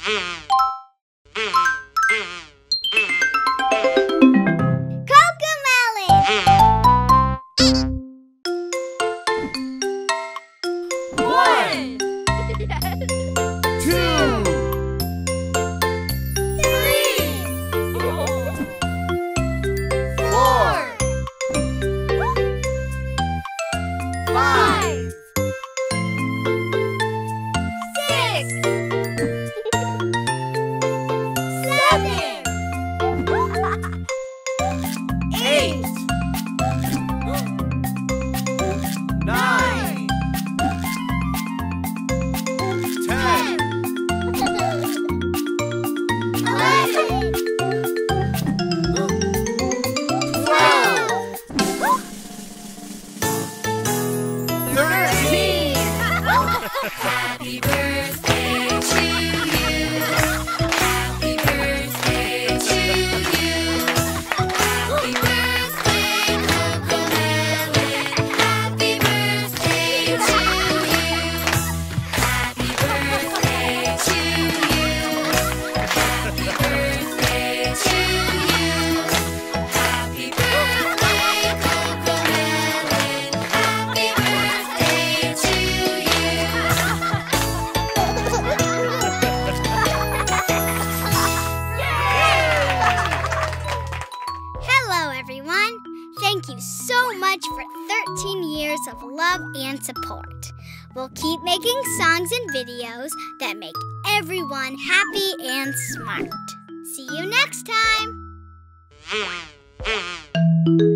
Happy birthday to you. Happy birthday to you. Happy birthday, CoComelon. Happy birthday to you. Happy birthday to you. Happy birthday to you. Happy birthday, CoComelon. Happy birthday to you. Hello, everyone. Thank you so much for 13 years of love and support. We'll keep making songs and videos that make everyone happy and smart. See you next time.